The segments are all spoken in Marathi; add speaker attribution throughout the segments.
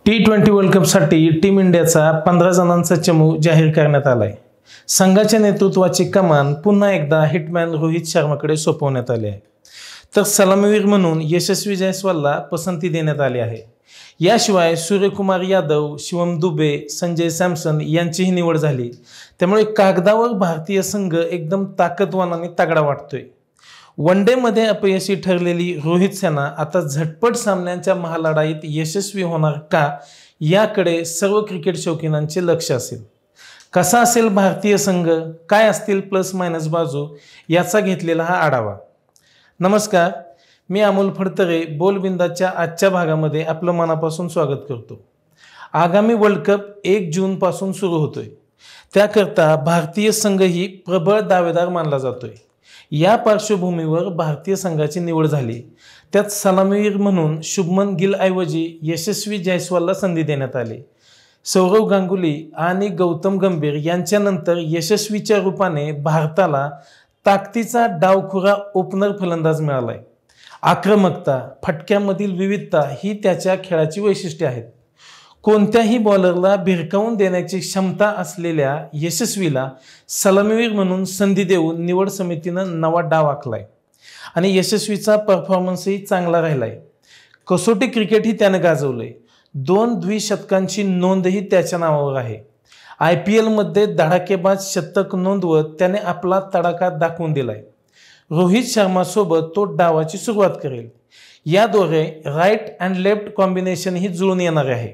Speaker 1: T20 वर्ल्ड कपसाठी टीम इंडियाचा 15 जणांचा चमू जाहीर करण्यात आलाय। संघाच्या नेतृत्वाची कमान पुन्हा एकदा हिटमॅन रोहित शर्माकडे सोपवण्यात आली आहे। तर सलामीवीर म्हणून यशस्वी जायस्वालला पसंती देण्यात आली आहे। याशिवाय सूर्यकुमार यादव, शिवम दुबे, संजय सॅमसन यांचीही निवड झाली। त्यामुळे कागदावर भारतीय संघ एकदम ताकदवान आणि तगडा वाटतोय। वनडे मध्ये अपयशी ठरलेली रोहित सेना आता झटपट सामन्यांच्या महालढाईत यशस्वी होणार का याकडे सर्व क्रिकेट शौकीनांचे लक्ष असेल। कसा असेल भारतीय संघ, काय असतील प्लस मायनस बाजू, याचा घेतलेला हा आढावा। नमस्कार, मी अमोल फडतरे बोलबिंदाच्या आजच्या भागामध्ये आपलं मनापासून स्वागत करतो। आगामी वर्ल्ड कप 1 जून पासून सुरू होतोय। त्याकरता भारतीय संघही प्रबळ दावेदार मानला जातोय। या पार्श्वभूमीवर भारतीय संघाची निवड झाली। त्यात सलामीवीर म्हणून शुभमन गिल ऐवजी यशस्वी जायस्वालला संधी देण्यात आली। सौरव गांगुली आणि गौतम गंभीर यांच्यानंतर यशस्वीच्या रूपाने भारताला ताकदीचा डावखुरा ओपनर फलंदाज मिळालाय। आक्रमकता, फटक्यामधील विविधता ही त्याच्या खेळाची वैशिष्ट्ये आहेत। कोणत्याही बॉलरला भिरकावून देण्याची क्षमता असलेल्या यशस्वीला सलामीवीर म्हणून संधी देऊन निवड समितीनं नवा डाव आखलाय आणि यशस्वीचा परफॉर्मन्सही चांगला राहिलाय। कसोटी क्रिकेटही त्यानं गाजवलंय। 2 द्विशतकांची नोंदही त्याच्या नावावर आहे। IPL मध्ये धडाकेबाज शतक नोंदवत त्याने आपला तडाखा दाखवून दिलाय। रोहित शर्मासोबत तो डावाची सुरुवात करेल। याद्वारे राईट अँड लेफ्ट कॉम्बिनेशन ही जुळून येणार आहे।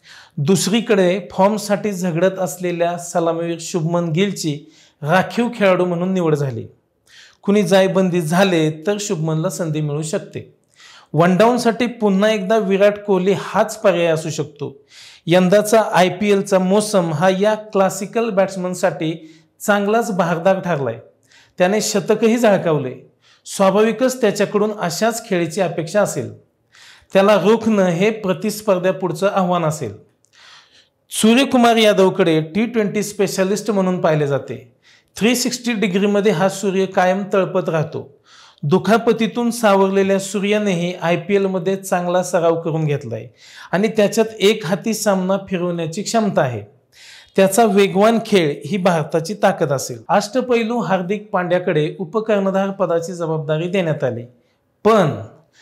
Speaker 1: दुसरीकडे फॉर्मसाठी झगडत असलेल्या सलामीवीर शुभमन गिलची राखीव खेळाडू म्हणून निवड झाली। कुणी जायबंदी झाले तर शुभमनला संधी मिळू शकते। वन डाऊनसाठी पुन्हा एकदा विराट कोहली हाच पर्याय असू शकतो। यंदाचा IPLचा मोसम हा या क्लासिकल बॅट्समनसाठी चांगलाच भारदार ठरलाय। त्याने शतकही झळकावले। स्वाभाविकच त्याच्याकडून अशाच खेळीची अपेक्षा असेल। त्याला रोखणं हे प्रतिस्पर्ध्यापुढचं आव्हान असेल। सूर्यकुमार यादवकडे T20 स्पेशलिस्ट म्हणून पाहिले जाते। 360 डिग्रीमध्ये हा सूर्य कायम तळपत राहतो। दुखापतीतून सावरलेल्या सूर्यानेही IPL मध्ये चांगला सराव करून घेतलाय आणि त्याच्यात एक हाती सामना फिरवण्याची क्षमता आहे। त्याचा वेगवान खेळ ही भारताची ताकद असेल। अष्टपैलू हार्दिक पांड्याकडे उपकर्णधार पदाची जबाबदारी देण्यात आली, पण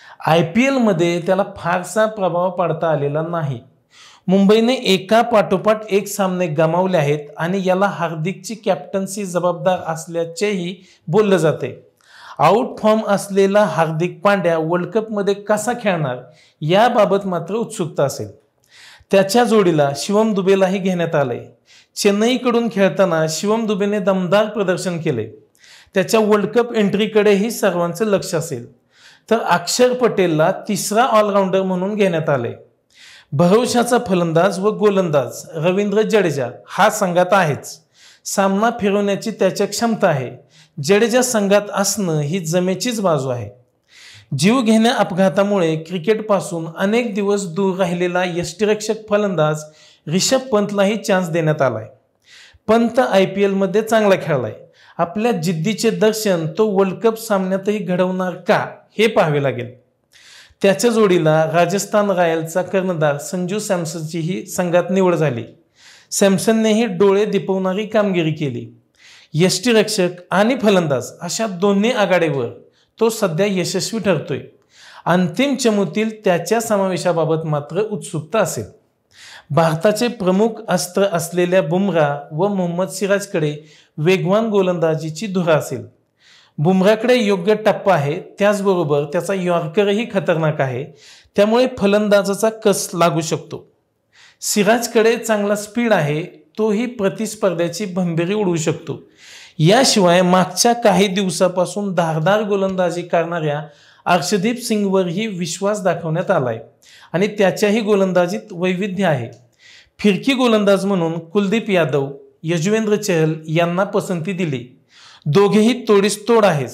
Speaker 1: IPL मध्ये त्याला फारसा प्रभाव पाडता आलेला नाही। मुंबईने एका पाठोपाठ एक सामने गमावले आहेत आणि याला हार्दिकची कॅप्टन्सी जबाबदार असल्याचेही बोलले जाते। आउट फॉर्म असलेला हार्दिक पांड्या वर्ल्ड कपमध्ये कसा खेळणार याबाबत मात्र उत्सुकता असेल। त्याच्या जोडीला शिवम दुबेलाही घेण्यात आले। चेन्नईकडून खेळताना शिवम दुबेने दमदार प्रदर्शन केले। त्याच्या वर्ल्ड कप एंट्रीकडेही सर्वांचे लक्ष असेल। तर अक्षर पटेलला तिसरा ऑलराऊंडर म्हणून घेण्यात आले। भरवशाचा फलंदाज व गोलंदाज रवींद्र जडेजा हा संघात आहेच। सामना फिरवण्याची त्याच्या क्षमता आहे। जडेजा संघात असणं ही जमेचीच बाजू आहे। जीवघेण्या अपघातामुळे क्रिकेटपासून अनेक दिवस दूर राहिलेला यष्टिरक्षक फलंदाज रिषभ पंतलाही चान्स देण्यात आलाय। पंत IPL मध्ये चांगला खेळलाय। आपल्या जिद्दीचे दर्शन तो वर्ल्ड कप सामन्यातही घडवणार का हे पाहावे लागेल। त्याच्या जोडीला राजस्थान रॉयल्सचा कर्णधार संजू सॅमसनचीही संघात निवड झाली। सॅमसननेही डोळे दिपवणारी कामगिरी केली। यष्टिरक्षक आणि फलंदाज अशा दोन्ही आघाडीवर तो सध्या यशस्वी ठरतोय। अंतिम चमूतील त्याच्या समावेशाबाबत मात्र उत्सुकता असेल। भारताचे प्रमुख अस्त्र असलेल्या बुमराह व मोहम्मद सिराजकडे वेगवान गोलंदाजीची धुरा असेल। बुमराहकडे योग्य टप्पा आहे, त्याचबरोबर त्याचा यॉर्करही खतरनाक आहे, त्यामुळे फलंदाजाचा कस लागू शकतो। सिराजकडे चांगला स्पीड आहे, तोही प्रतिस्पर्ध्याची भंबेरी उडवू शकतो। याशिवाय मागच्या काही दिवसापासून धारदार गोलंदाजी करणाऱ्या अर्शदीप सिंगवरही विश्वास दाखवण्यात आलाय आणि त्याच्याही गोलंदाजीत वैविध्य आहे। फिरकी गोलंदाज म्हणून कुलदीप यादव, यजुवेंद्र चहल यांना पसंती दिली। दोघेही तोडीस तोड आहेत।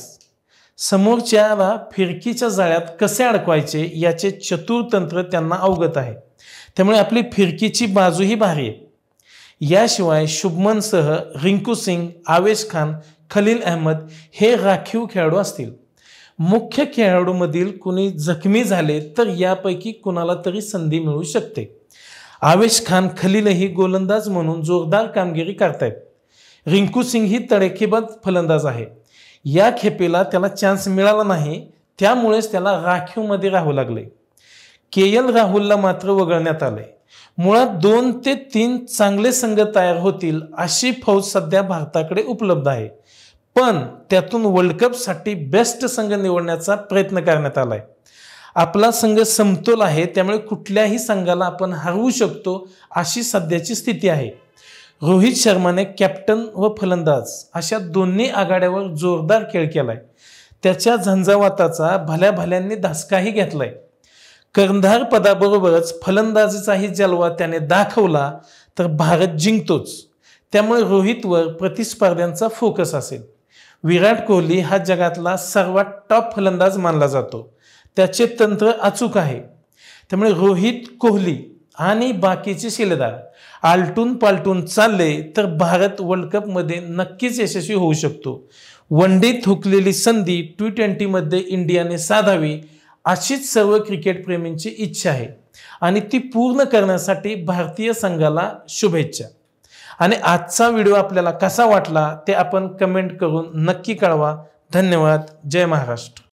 Speaker 1: समोरच्याला फिरकीच्या जाळ्यात कसे अडकवायचे याचे चतुर तंत्र त्यांना अवगत आहे, त्यामुळे आपली फिरकीची बाजूही भारी आहे। याशिवाय शुभमनसह रिंकू सिंग, आवेश खान, खलील अहमद हे राखीव खेळाडू असतील। मुख्य खेळाडूंमधील कुणी जखमी झाले तर यापैकी कुणाला तरी संधी मिळू शकते। आवेश खान खलीलही गोलंदाज म्हणून जोरदार कामगिरी करतायत. रिंकू सिंग ही तडेखेबाज फलंदाज आहे. या खेपेला त्याला चान्स मिळाला नाही, त्यामुळेच त्याला राखीवमध्ये राहावं लागले. KL राहुलला मात्र वगळण्यात आले. मुळात 2 ते 3 चांगले संघ तयार होतील अशी फौज सध्या भारताकडे उपलब्ध आहे. पण त्यातून वर्ल्ड कपसाठी बेस्ट संघ निवडण्याचा प्रयत्न करण्यात आलाय. आपला संघ समतोल आहे, त्यामुळे कुठल्याही संघाला आपण हरवू शकतो अशी सध्याची स्थिती आहे. रोहित शर्माने कॅप्टन व फलंदाज अशा दोन्ही आघाड्यावर जोरदार खेळ केलाय. त्याच्या झंझावाताचा भल्या भल्यांनी धसकाही घेतलाय. कर्णधार पदाबरोबरच फलंदाजीचाही जलवा त्याने दाखवला तर भारत जिंकतोच. त्यामुळे रोहितवर प्रतिस्पर्ध्यांचा फोकस असेल. विराट कोहली हा जगातला सर्वात टॉप फलंदाज मानला जातो. त्याचे तंत्र अचूक आहे. त्यामुळे रोहित, कोहली आणि बाकीचे शिलेदार आलटून पालटून चालले तर भारत वर्ल्ड कपमध्ये नक्कीच यशस्वी होऊ शकतो. वन डेत हुकलेली संधी T20मध्ये इंडियाने साधावी अशीच सर्व क्रिकेट प्रेमींची इच्छा आहे आणि ती पूर्ण करण्यासाठी भारतीय संघाला शुभेच्छा. आणि आजचा व्हिडिओ आपल्याला कसा वाटला ते आपण कमेंट करून नक्की कळवा. धन्यवाद. जय महाराष्ट्र.